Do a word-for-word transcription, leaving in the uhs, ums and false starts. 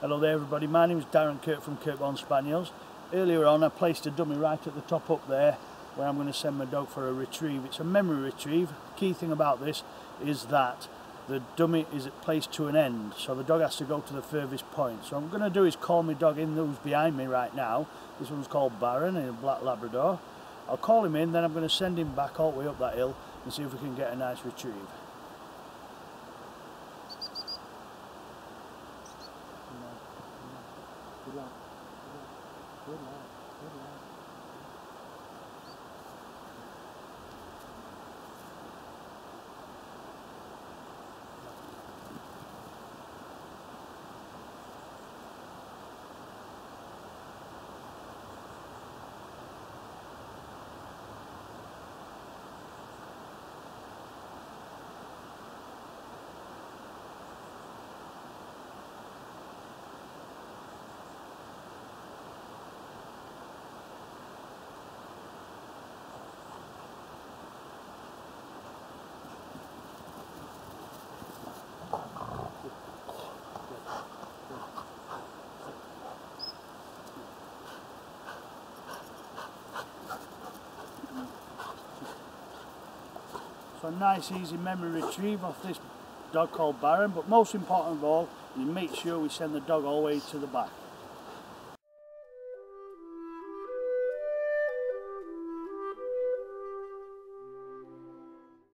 Hello there everybody, my name is Darren Kirk from Kirkborn Spaniels. Earlier on I placed a dummy right at the top up there where I'm going to send my dog for a retrieve. It's a memory retrieve. The key thing about this is that the dummy is placed to an end, so the dog has to go to the furthest point. So what I'm going to do is call my dog in, who's behind me right now. This one's called Baron, a black Labrador. I'll call him in, then I'm going to send him back all the way up that hill and see if we can get a nice retrieve. Good luck. Good luck. Good luck. So a nice easy memory retrieve off this dog called Baron, but most important of all, you make sure we send the dog all the way to the back.